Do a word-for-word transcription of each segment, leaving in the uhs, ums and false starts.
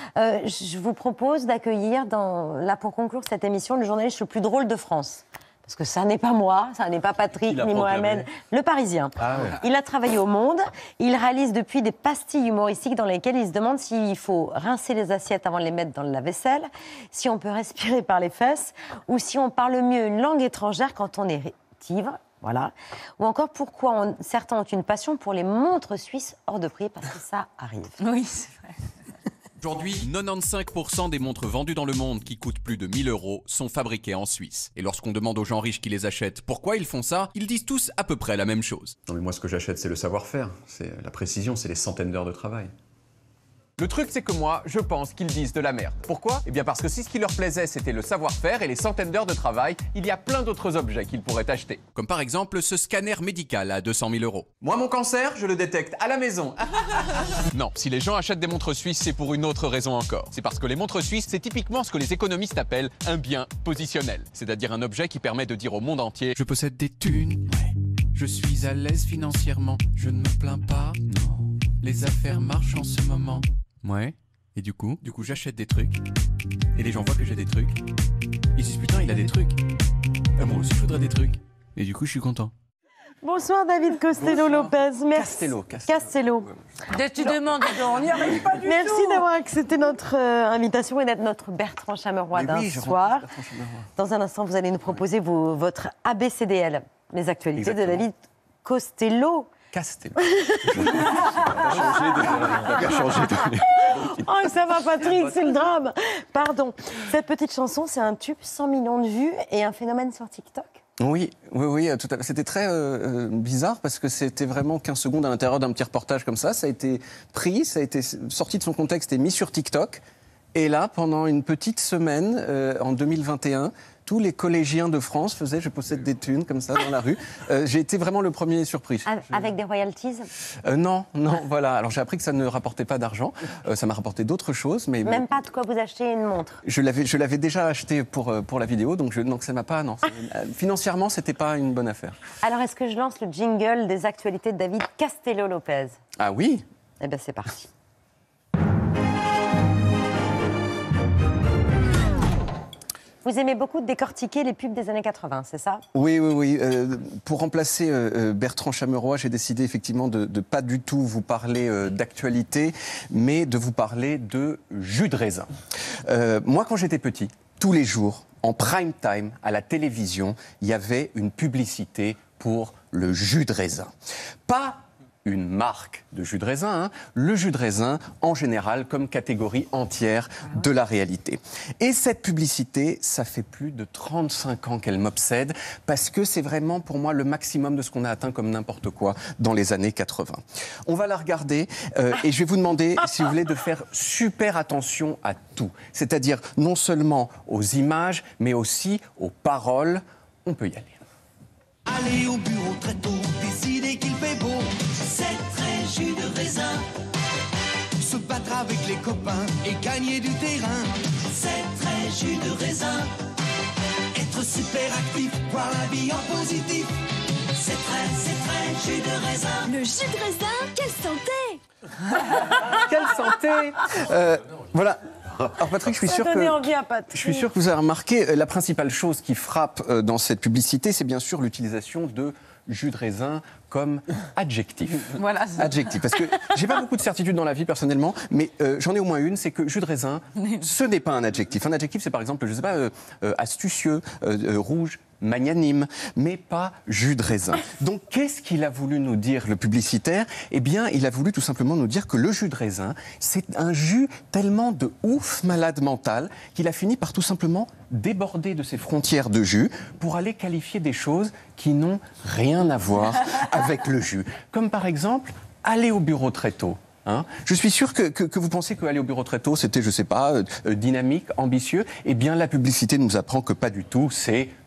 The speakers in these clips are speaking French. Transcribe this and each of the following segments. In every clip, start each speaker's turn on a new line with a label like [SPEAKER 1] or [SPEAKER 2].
[SPEAKER 1] Euh, je vous propose d'accueillir, dans... là pour conclure cette émission, le journaliste le plus drôle de France. Parce que ça n'est pas moi, ça n'est pas Patrick ni Mohamed, le Parisien. Ah ouais. Il a travaillé au Monde, il réalise depuis des pastilles humoristiques dans lesquelles il se demande s'il faut rincer les assiettes avant de les mettre dans le lave-vaisselle, si on peut respirer par les fesses, ou si on parle mieux une langue étrangère quand on est ivre. Voilà. Ou encore pourquoi on... certains ont une passion pour les montres suisses hors de prix, parce que ça arrive.
[SPEAKER 2] Oui, c'est vrai.
[SPEAKER 3] Aujourd'hui, quatre-vingt-quinze pour cent des montres vendues dans le monde qui coûtent plus de mille euros sont fabriquées en Suisse. Et lorsqu'on demande aux gens riches qui les achètent pourquoi ils font ça, ils disent tous à peu près la même chose.
[SPEAKER 4] Non mais moi ce que j'achète c'est le savoir-faire, c'est la précision, c'est les centaines d'heures de travail.
[SPEAKER 5] Le truc, c'est que moi, je pense qu'ils disent de la merde. Pourquoi ? Eh bien parce que si ce qui leur plaisait, c'était le savoir-faire et les centaines d'heures de travail, il y a plein d'autres objets qu'ils pourraient acheter.
[SPEAKER 3] Comme par exemple ce scanner médical à deux cent mille euros.
[SPEAKER 5] Moi, mon cancer, je le détecte à la maison. Non, si les gens achètent des montres suisses, c'est pour une autre raison encore. C'est parce que les montres suisses, c'est typiquement ce que les économistes appellent un bien positionnel. C'est-à-dire un objet qui permet de dire au monde entier «
[SPEAKER 3] Je possède des thunes, ouais. Je suis à l'aise financièrement, je ne me plains pas, non. Les affaires marchent en ce moment. » Ouais, et du coup, du coup j'achète des trucs, et les gens voient que j'ai des trucs, ils disent putain il a des trucs, et moi aussi je voudrais des trucs, et du coup je suis content.
[SPEAKER 1] Bonsoir David Costello-Lopez, merci.
[SPEAKER 5] Castello, Castello.
[SPEAKER 1] Castello.
[SPEAKER 2] Dès que tu demandes, on n'y arrive pas du
[SPEAKER 1] Merci
[SPEAKER 2] tout.
[SPEAKER 1] Merci d'avoir accepté notre euh, invitation et d'être notre Bertrand Chameroy d'un
[SPEAKER 5] oui,
[SPEAKER 1] soir. Dans un instant, vous allez nous proposer vos, votre A B C D L, les actualités Exactement. de David Costello.
[SPEAKER 5] Castello.
[SPEAKER 1] Oh, ça va, Patrick, c'est le drame. Pardon. Cette petite chanson, c'est un tube, cent millions de vues et un phénomène sur TikTok.
[SPEAKER 6] Oui, oui, oui, tout à fait. C'était très euh, bizarre parce que c'était vraiment quinze secondes à l'intérieur d'un petit reportage comme ça. Ça a été pris, ça a été sorti de son contexte et mis sur TikTok. Et là, pendant une petite semaine, euh, en deux mille vingt et un, tous les collégiens de France faisaient « Je possède des thunes » comme ça dans la rue. Euh, j'ai été vraiment le premier surpris.
[SPEAKER 1] Avec des royalties
[SPEAKER 6] euh, Non, non, voilà. Alors j'ai appris que ça ne rapportait pas d'argent. Euh, ça m'a rapporté d'autres choses. Mais
[SPEAKER 1] Même pas de quoi vous acheter une montre.
[SPEAKER 6] Je l'avais, je l'avais déjà acheté pour, pour la vidéo, donc, je, donc ça m'a pas... Non, euh, financièrement, c'était pas une bonne affaire.
[SPEAKER 1] Alors est-ce que je lance le jingle des actualités de David Castello-Lopez?
[SPEAKER 6] Ah oui?
[SPEAKER 1] Eh bien c'est parti. Vous aimez beaucoup décortiquer les pubs des années quatre-vingts, c'est ça?
[SPEAKER 6] Oui, oui, oui. Euh, pour remplacer euh, Bertrand Chameroy, j'ai décidé effectivement de ne pas du tout vous parler euh, d'actualité, mais de vous parler de jus de raisin. Euh, moi, quand j'étais petit, tous les jours, en prime time, à la télévision, il y avait une publicité pour le jus de raisin. Pas une marque de jus de raisin, hein, le jus de raisin en général comme catégorie entière de la réalité. Et cette publicité, ça fait plus de trente-cinq ans qu'elle m'obsède parce que c'est vraiment pour moi le maximum de ce qu'on a atteint comme n'importe quoi dans les années quatre-vingts. On va la regarder euh, et je vais vous demander, si vous voulez, de faire super attention à tout. C'est-à-dire non seulement aux images, mais aussi aux paroles. On peut y aller.
[SPEAKER 7] Aller au bureau très tôt, décider qu'il fait beau, c'est très jus de raisin. Se battre avec les copains et gagner du terrain, c'est très jus de raisin. Être super actif, voir la vie en positif, c'est très, c'est très jus de raisin.
[SPEAKER 8] Le jus de raisin, quelle santé!
[SPEAKER 6] Quelle santé euh, Voilà. Alors Patrick, je suis, sûr que, je suis sûr que vous avez remarqué, la principale chose qui frappe dans cette publicité, c'est bien sûr l'utilisation de jus de raisin comme adjectif.
[SPEAKER 2] Voilà.
[SPEAKER 6] Adjectif. Parce que j'ai pas beaucoup de certitudes dans la vie personnellement, mais euh, j'en ai au moins une, c'est que jus de raisin, ce n'est pas un adjectif. Un adjectif, c'est par exemple, je sais pas, euh, euh, astucieux, euh, euh, rouge, magnanime, mais pas jus de raisin. Donc, qu'est-ce qu'il a voulu nous dire, le publicitaire? Eh bien, il a voulu tout simplement nous dire que le jus de raisin, c'est un jus tellement de ouf malade mental qu'il a fini par tout simplement déborder de ses frontières de jus pour aller qualifier des choses qui n'ont rien à voir avec le jus. Comme par exemple, aller au bureau très tôt. Hein, je suis sûr que, que, que vous pensez qu'aller au bureau très tôt, c'était, je sais pas, euh, dynamique, ambitieux. Eh bien, la publicité nous apprend que pas du tout, c'est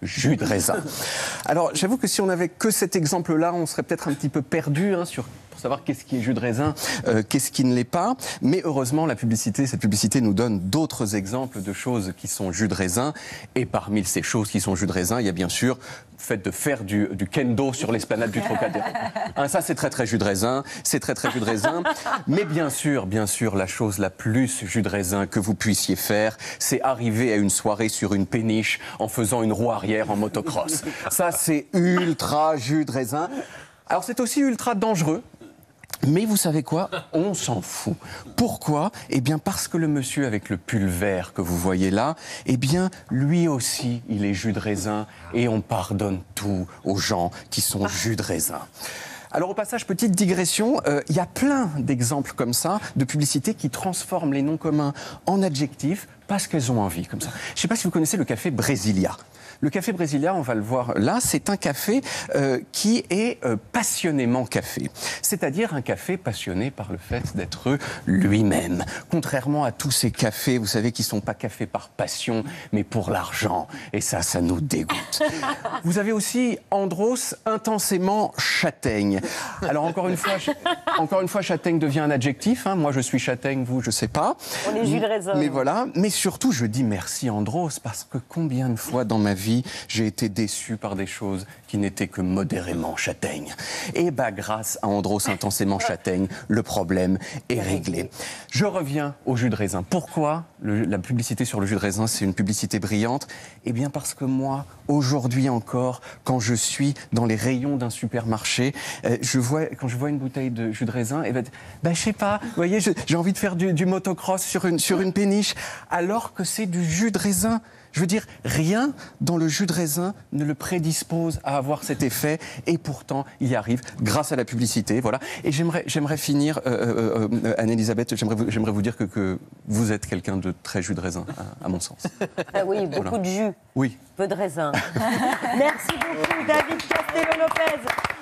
[SPEAKER 6] jus de raisin. Alors, j'avoue que si on n'avait que cet exemple-là, on serait peut-être un petit peu perdu hein, sur... pour savoir qu'est-ce qui est jus de raisin, euh, qu'est-ce qui ne l'est pas. Mais heureusement, la publicité, cette publicité nous donne d'autres exemples de choses qui sont jus de raisin. Et parmi ces choses qui sont jus de raisin, il y a bien sûr le fait de faire du, du kendo sur l'esplanade du Trocadéro. Hein, ça, c'est très très jus de raisin. C'est très très jus de raisin. Mais bien sûr, bien sûr, la chose la plus jus de raisin que vous puissiez faire, c'est arriver à une soirée sur une péniche en faisant une roue arrière en motocross. Ça, c'est ultra jus de raisin. Alors, c'est aussi ultra dangereux. Mais vous savez quoi? On s'en fout. Pourquoi? Eh bien parce que le monsieur avec le pull vert que vous voyez là, eh bien lui aussi, il est jus de raisin et on pardonne tout aux gens qui sont jus de raisin. Alors au passage, petite digression, il euh, y a plein d'exemples comme ça, de publicités qui transforment les noms communs en adjectifs parce qu'elles ont envie, comme ça. Je ne sais pas si vous connaissez le café Brasilia. Le café Brasilia, on va le voir là, c'est un café euh, qui est euh, passionnément café. C'est-à-dire un café passionné par le fait d'être lui-même. Contrairement à tous ces cafés, vous savez, qui ne sont pas cafés par passion, mais pour l'argent. Et ça, ça nous dégoûte. Vous avez aussi Andros, intensément châtaigne. Alors encore une fois, encore une fois châtaigne devient un adjectif. Hein. Moi, je suis châtaigne, vous, je ne sais pas.
[SPEAKER 1] On est jus de raisin.
[SPEAKER 6] Mais voilà. Mais surtout, je dis merci Andros, parce que combien de fois dans ma vie, j'ai été déçu par des choses qui n'étaient que modérément châtaignes. Et bah, grâce à Andros intensément châtaigne, le problème est réglé. Je reviens au jus de raisin. Pourquoi le, la publicité sur le jus de raisin, c'est une publicité brillante? Eh bien parce que moi, aujourd'hui encore, quand je suis dans les rayons d'un supermarché, euh, je vois, quand je vois une bouteille de jus de raisin, eh ben, ben, je sais pas, vous voyez, j'ai envie de faire du, du motocross sur une, sur une péniche, alors que c'est du jus de raisin. Je veux dire, rien dans le jus de raisin ne le prédispose à avoir cet effet, et pourtant, il y arrive grâce à la publicité, voilà. Et j'aimerais, j'aimerais finir, euh, euh, euh, Anne-Elisabeth, j'aimerais vous, j'aimerais vous dire que, que vous êtes quelqu'un de très jus de raisin, à, à mon sens.
[SPEAKER 1] Ah oui, beaucoup
[SPEAKER 6] voilà.
[SPEAKER 1] de jus.
[SPEAKER 6] Oui.
[SPEAKER 1] Peu de raisin. Merci beaucoup, David Castello-Lopez.